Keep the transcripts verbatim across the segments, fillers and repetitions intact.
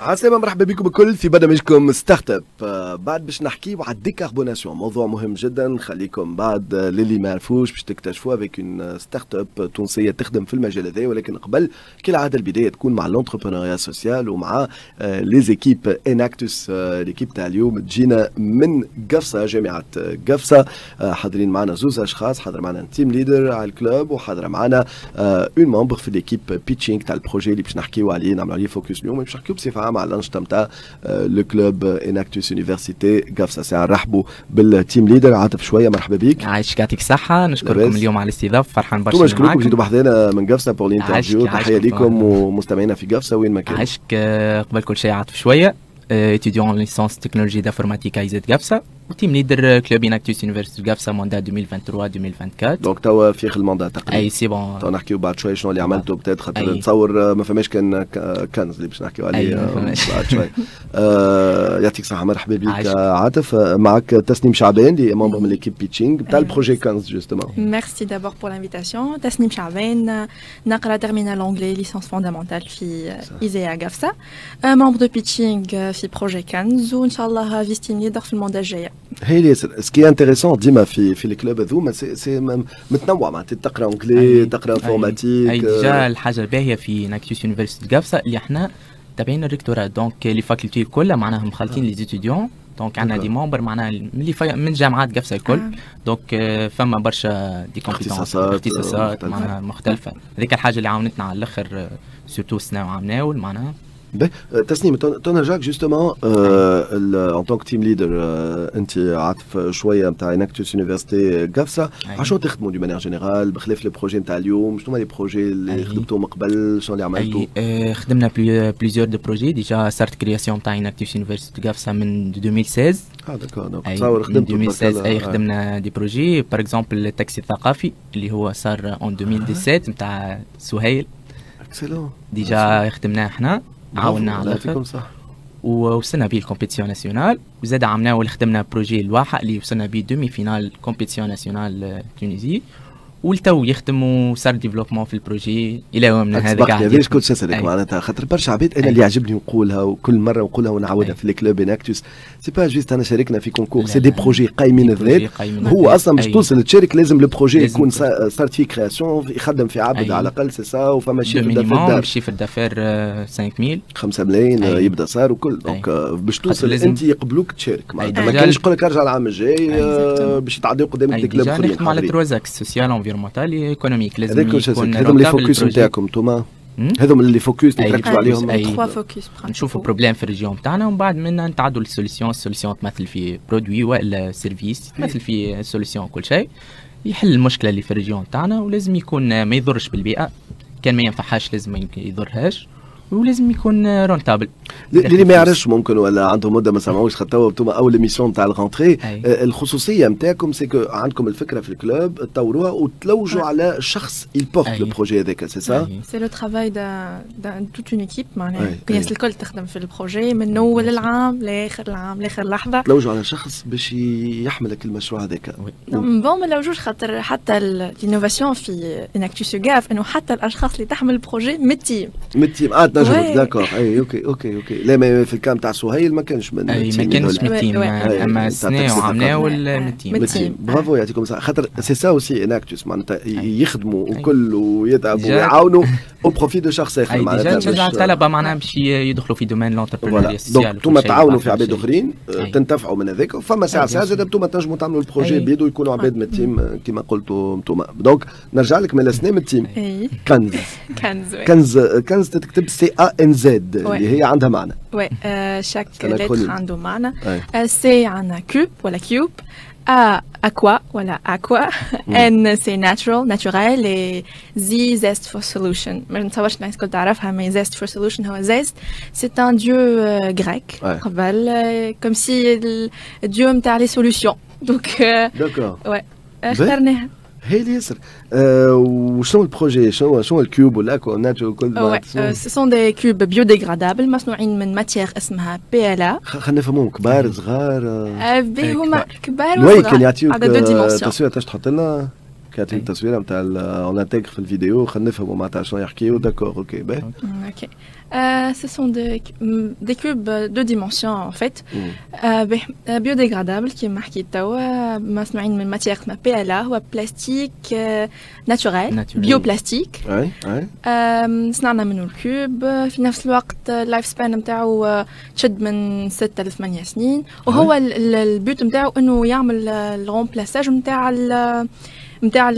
عسلامة، مرحبا بكم الكل في برنامجكم ستارت اب. بعد باش نحكيو على الديكاربوناسيون، موضوع مهم جدا. خليكم بعد للي ما يعرفوش باش تكتشفوا افيك اون ستارت اب تونسيه تخدم في المجال هذا. ولكن قبل كالعاده البدايه تكون مع لونتربرونيا سوسيال ومع لي زيكيب اناكتوس. ليكيب تاع اليوم تجينا من قفصه، جامعه قفصه. حاضرين معنا زوز اشخاص، حاضر معنا تيم ليدر على الكلوب، وحاضر معنا اون ممبر في ليكيب بيتشينغ تاع البروجي اللي باش نحكيو عليه، نعملوا عليه فوكس اليوم. باش نحكيو بصفه عامه على الانشطه نتاع لو كلوب اناكتوس يونيفرسيتي قفصه. ساعه نرحبوا بالتيم ليدر عاطف شويه. مرحبا بك. عايشك، يعطيك الصحه. نشكركم اليوم على الاستضافه، فرحان برشا معاكم. نشكركم جيتوا بحذانا من قفصه بور الانترفيو. تحيه ليكم ومستمعينا في قفصه وين ما كان. عايشك. قبل كل شيء عاطف شويه، étudiant en licence technologie d'informatique à I Z قفصة، وتيم ليدر كلوب اناكتوس يونيفرسيتي قفصة موندا ألفين وثلاثة وعشرين ألفين وأربعة وعشرين. دونك توا في خل الموندا تقريبا. اي سي بون. تو نحكيو بعد شويه شنو اللي عملته بتات، خاطر نتصور ما فماش كان كنز اللي باش نحكيو عليه بعد شويه. آه يعطيك الصحه. مرحبا بك عاطف. معك تسنيم شعبان اللي ممبر من ليكيب بيتشينغ تاع البروجي كنز جوستومون. ميرسي دابور بور لانفيتاسيون. تسنيم شعبان، نقرا تيرمينال اونجلي ليسونس فوندامونتال في ايزيا قفصة، ممبر دو بيتشينغ في بروجي كنز، وان شاء الله فيس تيم ليدر في الموندا الجايه. هي اللي سكي انتريسون ديما في في الكلوب هذوما سي سي متنوع، معناتها تقرا اونجلي تقرا انفورماتيك. اي ديجا الحاجه الباهيه في اناكتوس يونيفرسيتي قفصة اللي احنا تابعين الريكتورات، دونك لي فاكولتي كلها معناها مخالطين لي ستوديون. دونك عندنا دي ممبر معناها من من جامعات قفصة الكل. دونك فما برشا دي كومبيتونس اختصاصات معناها مختلفه. هذيك الحاجه اللي عاونتنا على الاخر سورتو السنه وعمناول معناها. تسنيم تون جاك جوستومون ان طونك تيم ليدر، انت عاطف شويه نتاع اناكتوس يونيفرسيتي قفصة. عشان تخدموا دي مانيير جينيرال بخلاف لي بروجي نتاع اليوم؟ شنو هما لي بروجي اللي خدمتوهم قبل؟ شنو اللي عملتوا؟ خدمنا بليزيور دو بروجي. ديجا صارت كرياسيون تاع اناكتوس يونيفرسيتي قفصة من ألفين وستة عشر. اه داكور. دونك تصور خدمتوا ألفين وستة عشر. اي خدمنا دي بروجي باغ اكزومبل التاكسي الثقافي اللي هو صار اون ألفين وسبعطاش نتاع سهيل. اكسلون. ديجا خدمناه احنا، عاوننا على يعطيكم صح، ووصلنا بيه الكومبيتيسيون ناسيونال. وزاد عملناه خدمنا بروجي الواحة اللي وصلنا بيه دومي فينال كومبيتيسيون ناسيونال تونيزي، والتو يخدم وصار ديفلوبمون في البروجي الى يومنا هذا. قاعد ليش كنت اسالك معناتها خاطر برشا عباد انا اللي يعجبني نقولها وكل مره نقولها ونعاودها في الكلوب اناكتوس، سي با جوست انا شاركنا في كونكور، سي دي بروجي قايمين الذات. هو اصلا باش توصل تشارك لازم لو بروجي يكون صارت فيه كرياسيون، يخدم في عبد على الاقل سي سا، وفما شي في الدفاتر شي في الدفاتر خمسة ميل خمسة ملايين يبدا صار وكل. دونك باش توصل انت يقبلوك تشارك معناتها، ما كانش يقول لك ارجع العام الجاي باش تعديو قدام دي كلوب اخرين. نخدموا على تروزاكس سوسيال انفيرمونتال ايكونوميك. لازم يكون هذوم لي فوكس نتاعكم انتوما، هذوم اللي فوكس اللي تركزوا عليهم. تخوا فوكس نشوفوا بروبليم في الريجيون تاعنا ومن بعد منا نتعدوا للسوليسيون. السوليسيون تمثل في برودوي ولا سيرفيس، تمثل في سوليسيون كل شيء يحل المشكله اللي في الريجيون تاعنا، ولازم يكون ما يضرش بالبيئه، كان ما ينفعهاش لازم ما يضرهاش، ولازم يكون رونتابل. اللي ما يعرفش ممكن ولا عندهم مده ما سمعوش خاطر انتم اول ميسيون تاع الغونتري. الخصوصيه نتاعكم سيكو عندكم الفكره في الكلوب تطوروها وتلوجوا على شخص يبورت لو بروجي هذاك، سي سا؟ سي لو ترافاي دا توت اون ايكيب معناها الناس الكل تخدم في البروجي من اول العام لاخر العام لاخر لحظه. تلوجوا على شخص باش يحملك المشروع هذاك. بون ما نلوجوش خاطر حتى الانوفاسيون في اناكتوس قاف انه حتى الاشخاص اللي تحمل البروجي من التيم من التيم. اه تنجم داكور. اي اوكي اوكي اوكي. لا ما في الكام تاع سهيل ما كانش من اي ما كانش من التيم، اما السنه وعملناه من التيم. برافو يعطيكم الصحه. خاطر سي سا اوسي اناكتوس معناتها يخدموا وكل ويتعبوا ويعاونوا او بروفي دو شخص اخر معناتها. نشجع الطلبه معناها باش يدخلوا في دومين لونتربرونيا سوسيال. دونك انتم تعاونوا في عباد اخرين تنتفعوا من هذاك، فما ساعه ساعه زاد انتم تنجموا تعملوا البروجي بيدو يكونوا عباد من التيم كما قلتوا انتم. دونك نرجع لك من السنه من التيم. كنز كنز كنز كنز تكتب سي ا ان زد اللي هي عندها معنى. وي شاك لتر عنده معنى. سي عندنا كوب ولا كيوب، A aqua ولا aqua، N c'est natural naturel، et Z zest for solution. ما نتصورش الناس الكل تعرفها، mais zest for solution هو zest c'est un dieu grec قبل comme si الdieu نتاع les solutions. donc d'accord ouais اخترناها. هي اللي ياسر. وشنو البروجي؟ شنو شنو الكيوب والاكوا ناتشو وكل؟ سو سون دي كيوب بيوديغرادابل مصنوعين من ماتيير اسمها بي ال ا. خلينا نفهموهم كبار صغار. هما كبار وصغار. وي كان يعطيوك تصوير تاش تحط لنا كانت التصويره نتاع اون انتيغ في الفيديو خلينا نفهموا معناتها شنو يحكيو داكور اوكي باهي اوكي ce sont des, des cubes de dimension en fait euh, biodégradables كيما حكيت توا مصنوعين من ماتيير اسمها بي ال هو بلاستيك ناتوريل بيوبلاستيك اي اي صنعنا منه الكوب في نفس الوقت اللايف سبان نتاعو تشد من ستة ل ثمانية سنين وهو البيوت نتاعو انه يعمل الرومبلاساج نتاع نتاع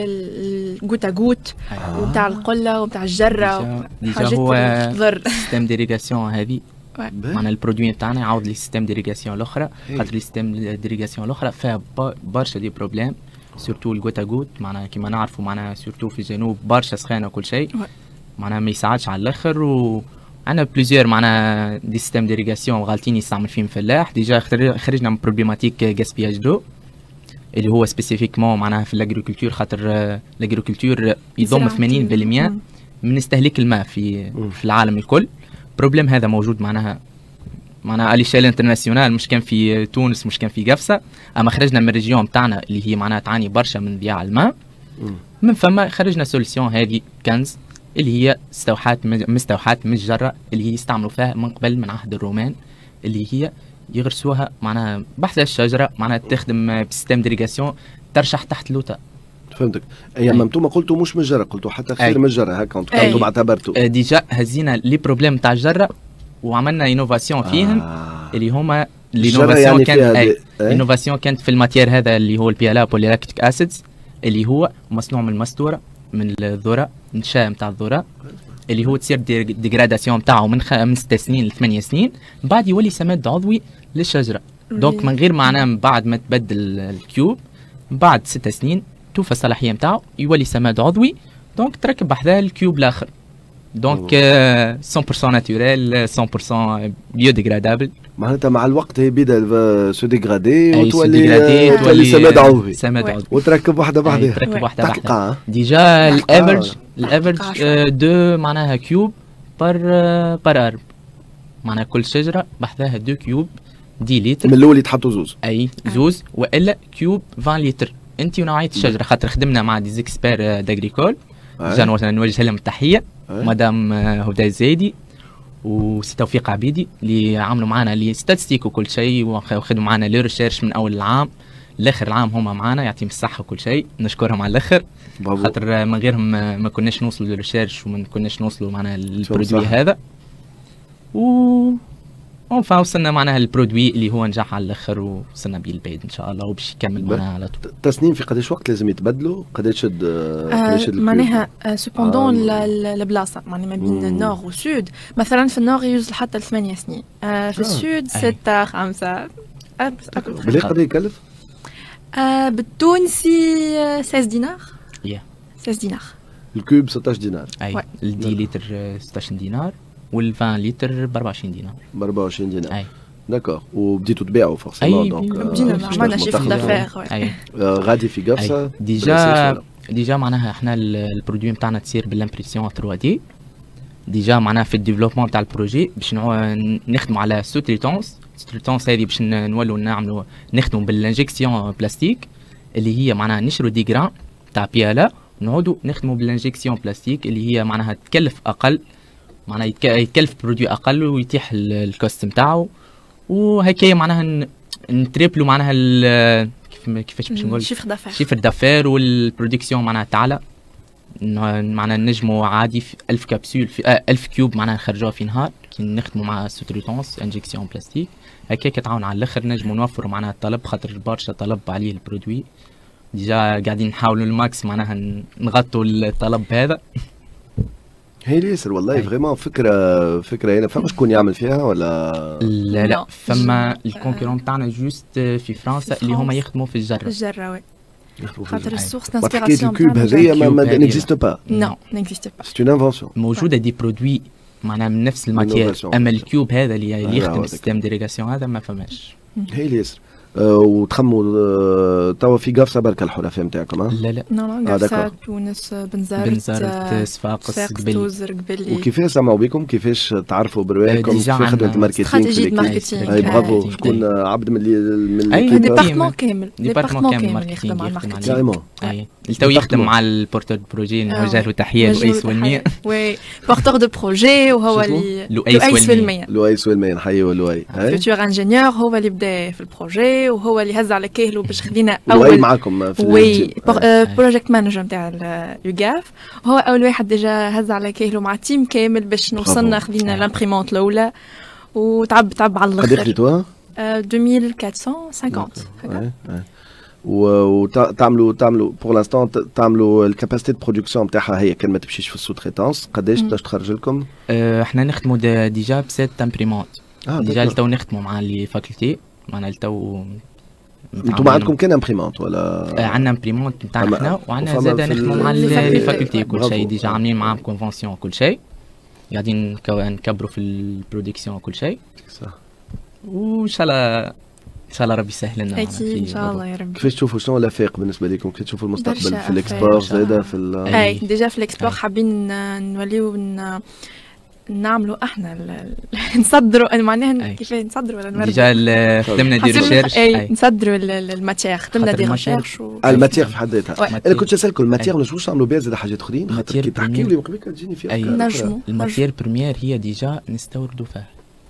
الجوت جوت ونتاع القله ونتاع الجره حاجات تضر سيستم ديريغاسيون هذه معنا البرودوي نتاعنا يعاود لي سيستم ديريغاسيون الاخرى خاطر لي سيستم ديريغاسيون الاخرى فيها برشا دي بروبليم سورتو الجوت جوت معنا كيما نعرفوا معنا سورتو في الجنوب برشا سخانه وكل شيء معنا ما يساعدش على الاخر و عندنا بليزيور معنا دي سيستم ديريغاسيون غالطين يستعمل فيهم فلاح ديجا خرجنا من بروبليماتيك غاسبياج دو اللي هو سبيسيفيكمون معناها في الاغريكولتور خاطر الاغريكولتور يضم ثمانين بالمئة من استهلاك الماء في في العالم الكل. بروبليم هذا موجود معناها معناها على شيل انترناسيونال مش كان في تونس مش كان في قفصه اما خرجنا من الريجيون بتاعنا اللي هي معناها تعاني برشا من ضياع الماء من ثم خرجنا سوليسيون هذه كنز اللي هي استوحات مستوحات من الجره اللي هي يستعملوا فيها من قبل من عهد الرومان اللي هي يغرسوها معناها بحث الشجره معناها تخدم بسيستم ديريغاسيون ترشح تحت اللوطه. فهمتك. اي اما انتم قلتوا مش من الجره قلتوا حتى خير من الجره هكا انتم اعتبرتوا ديجا هزينا لي بروبليم تاع الجره وعملنا انوفاسيون فيهم آه. اللي هما الانوفاسيون يعني كانت الانوفاسيون كانت في الماتير هذا اللي هو البي ال ا بوليلاكتيك اسيدز اللي هو مصنوع من المستوره من الذره النشاء نتاع الذره اللي هو تصير ديغراداسيون نتاعو من خ... من ست سنين ل ثمانية سنين بعد يولي سماد عضوي للشجره دونك من غير معناه من بعد ما تبدل الكيوب بعد ست سنين توفى الصلاحيه نتاعو يولي سماد عضوي دونك تركب بحذاه الكيوب الاخر دونك مية بالمئة ناتوريل مية بالمئة بيوديغرادابل معناتها مع الوقت هي بدا سو ديغرادي وتولي تولي سماد عضوي سماد عضوي وتركب واحده بعدها تركب واحده بعدها ديجا الافرج الافرج دو معناها كيوب بار بار ارب معناها كل شجره بحذاها دو كيوب عشرة لتر من الاول يتحطوا زوز اي زوز والا كيوب عشرين لتر انت ونوعيه الشجره خاطر خدمنا مع دي زيكسبير داغريكول جا نوجه لهم التحيه مدام هدى الزايدي وسي توفيق عبيدي اللي عملوا معنا لي ستاتستيك وكل شيء وخدموا معنا لي ريشيرش من اول العام لاخر العام هما معنا يعطيهم الصحه وكل شيء نشكرهم على الاخر خاطر من غيرهم ما كناش نوصلوا للريشيرش وما كناش نوصلوا معنا البرودوي هذا و اونفا وصلنا معناها البرودوي اللي هو نجح على الاخر وصلنا بيه البعيد ان شاء الله وباش يكمل معنا على طول. التصنيم في قداش وقت لازم يتبدلوا؟ قداش شد قداش آه معناها سوبوندون البلاصه معناها ما بين النور والسود مثلا في النور يوز حتى ثمانية سنين آه في آه. السود ستة خمسة بلي قد يكلف؟ آه بالتونسي ستة عشر دينار يا ستة عشر دينار الكوب ستة عشر دينار اي الدي لتر ستة عشر دينار وال عشرين لتر ب أربعة وعشرين دينار ب أربعة وعشرين دينار اي داكور وبديتوا تبيعوا فورسيمون دونك بدينا عملنا شيفر دافير اي غادي في قفصه ديجا ديجا معناها احنا البرودوي نتاعنا تصير بالامبريسيون ثري دي ديجا معناها في الديفلوبمون تاع البروجي باش نخدموا على سو تريتونس تريتونس هذه باش نولوا نعملوا نخدموا بالانجكسيون بلاستيك اللي هي معناها نشروا دي جرام تاع بيالا نعودوا نخدموا بالانجكسيون بلاستيك اللي هي معناها تكلف اقل معناها يتكلف برودوي اقل ويتيح الكوست نتاعو وهكايا معناها نتريبلو معناها كيفاش باش نقول شيفر دافير شيفر دافير والبرودكسيون معناها تعلى معناها نجموا عادي في ألف كابسول في آه ألف كيوب معناها نخرجوها في نهار كي نخدموا مع سوتريتونس انجكسيون بلاستيك هكاك تعاون على الاخر نجموا نوفروا معناها الطلب خاطر برشا طلب عليه البرودوي ديجا قاعدين نحاولوا الماكس معناها نغطوا الطلب هذا. هي ياسر والله فريمون فكره فكره هنا فما شكون يعمل فيها ولا لا لا فما الكونكورون تاعنا جوست في فرنسا اللي هما يخدموا في الجره الجره وي خاطر السورس دانسبيراسيون الكوب هذيا ما نيكزيست با نو نيكزيست با سي اون انفونسيون موجوده دي برودوي معناها من نفس الماتير اما الكيوب هذا اللي يخدم السيستم ديريغاسيون هذا ما فماش. هي ياسر وتخموا توا في قفصه بركه الحرفاء نتاعكم؟ لا لا نو نو قفصه تونس بنزرت بنزرت صفاقس قبلي. وكيفاش سمعوا بكم؟ كيفاش تعرفوا برواحكم؟ كيف خدمه الماركتينغ؟ استراتيجيه ماركتينغ. اي برافو. شكون عبد من اللي اي ديبارتمون كامل ديبارتمون كامل يخدم على الماركتينغ. اي التو يخدم مع البورتور دو بروجي نوجه له تحيه لؤيس والمية. وي بورتور دو بروجي وهو اللي لؤيس والمية. لؤيس والمية نحييه لؤي. فيوتور انجينيور هو اللي بدا في البروجي وهو اللي هز على كاهله باش خدينا اول لؤي معاكم في وي بروجيكت مانجر نتاع اليوغاف. هو اول واحد ديجا هز على كاهله مع تيم كامل باش نوصلنا خدينا لامبريمونت الاولى وتعب تعب على الاخر. قد خديتوها؟ ألف وأربعمية وخمسين. وتعملوا تعملوا بور لانستون تعملوا الكاباسيتي دو برودكسيون نتاعها هي كان ما تمشيش في السو تريتونس قداش باش تخرج لكم؟ احنا نخدموا ديجا بسيت امبريمونت. آه ديجا تو نخدموا مع لي فاكولتي معنا التو. انتم عندكم كان امبريمونت ولا؟ آه عندنا امبريمونت نتاعنا احنا وعندنا زاد نخدموا مع لي فاكولتي كل شيء. ديجا عاملين معاهم كونفونسيون كل شيء قاعدين نكبروا في البرودكسيون كل شيء. صح. وان شاء الله ان شاء الله ربي يسهل لنا. اكيد ان شاء الله يا ربي. كيفاش تشوفوا شنو الافاق بالنسبه لكم؟ كيف تشوفوا المستقبل في الاكسبور زاده في ال اي ديجا في الاكسبور حابين نوليو نعملوا احنا نصدروا معناها كيف نصدروا ولا نوردوا. ديجا خدمنا دي ريشيرش اي نصدروا الماتير خدمنا دي ريشيرش الماتير في حد ذاتها. انا كنت اسالكم الماتير ما نجموش نعملوا بها زاد حاجات اخرين خاطر كي تحكي لي قبل تجيني في افكار. نجموا الماتير بريمير هي ديجا نستوردوا فيها.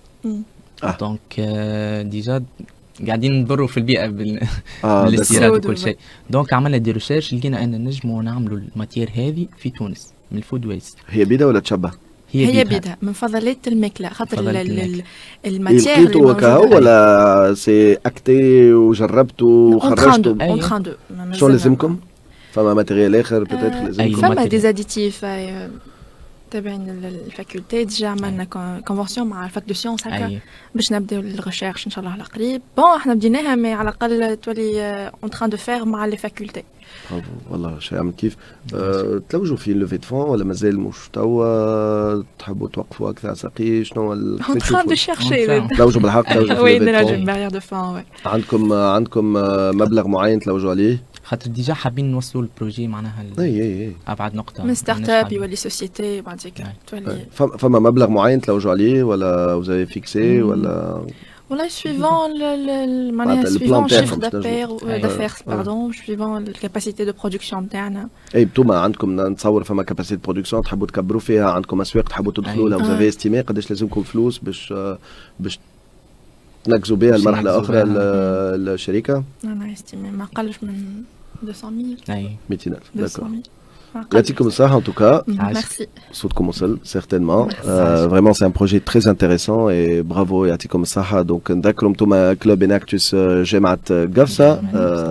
دونك ديجا قاعدين نضروا في البيئه بالاستيراد وكل شيء. دونك عملنا دي ريشيرش لقينا ان نجموا نعملوا الماتير هذه في تونس من الفود ويست. هي بيدا ولا تشبه؟ هي, هي بيدها من فضلات الماكله خاطر الماتير اللي موجوده ولا سي اكتي وجربتوا وخرجتوا؟ اون تران دو. شو لازمكم؟ فما ماتيريال اخر بتاتر لازمكم؟ فما دي زاديتيف تابعين الفاكولتي. ديجا عملنا كونفونسيون مع الفاك دو سيونس هكا باش نبداو الريشيرش ان شاء الله على قريب. بون احنا بديناها مي على الاقل تولي اون تران دو فير مع لي فاكولتي. برافو والله شيء عمل كيف. أه تلوجوا في لوفي دو فون ولا مازال مش توا تحبوا توقفوا اكثر ساقي شنو اون تران دو شيرشي تلوجوا بالحق تلوجوا وي نراجعوا بارير دو فون. عندكم عندكم مبلغ معين تلوجوا عليه؟ خاطر ديجا حابين نوصلوا البروجي معناها اي اي اي ابعد نقطه من ستارت اب يولي سوسيتي بعد هيك تولي. فما مبلغ معين تلوجوا عليه ولا وزي فيكسي ولا؟ والله سويفون معناها سويفون شيفر دافير دافير باردون سويفون الكاباسيتي دو برودكسيون نتاعنا. اي انتوما عندكم نتصور فما كاباسيتي دو برودكسيون تحبوا تكبروا فيها عندكم اسواق تحبوا تدخلوا لها وزافي استيمي قداش لازمكم فلوس باش باش تنقزوا بها المرحله اخرى الشركه؟ انا استيمي ما قلش من مئتين ألف. اي مئتين ألف داكور. يعطيكم الصحة en tout cas. Merci. صوتكم وصل certainement. Vraiment c'est un projet très intéressant et bravo يعطيكم الصحة. donc نذكروا انتوما كلوب اناكتوس جامعة قفصة.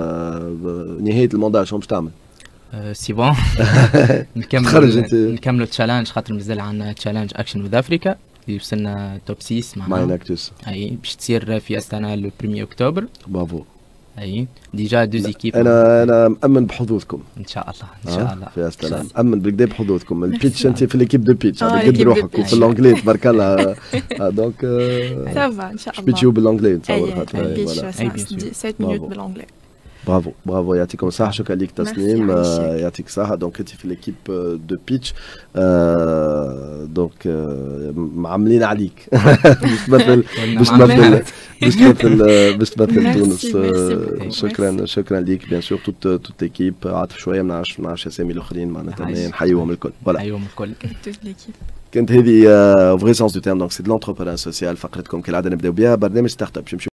نهاية الموضوع شنو باش تعمل؟ سي بون نكملوا نكملوا التشالنج خاطر مازال عندنا تشالنج اكشن وذ افريكا اللي وصلنا توب ستة مع اناكتوس. اي باش تصير في استانا لو واحد اكتوبر. برافو. اي ديجا دوز ايكيب. انا انا مامن بحظوظكم ان شاء الله ان شاء الله في استلام. مامن بالكدا بحظوظكم. البيتش انت في ليكيب دو بيتش قد روحك وفي الانجلي تبارك الله. دونك سافا ان شاء الله بيتشيو بالانجلي نتصور خاطر البيتش سبعة مينوت بالانجلي. برافو برافو يعطيكم الصحة. شكرا ليك تسنيم يعطيك الصحة. دونك انت في ليكيب دو بيتش دونك معاملين عليك باش تمثل باش تمثل باش تمثل باش تمثل تونس. شكرا شكرا ليك بيان سور توت توت ليكيب. عاطف شوية ما نعرفش ما نعرفش اسامي الاخرين معناتها نحييهم الكل. فوالا نحييهم الكل. كانت هذه فري سونس دو تيرم. دونك سي دو لونتربرونور سوسيال. فقرتكم كالعادة نبداو بها برنامج ستارت اب.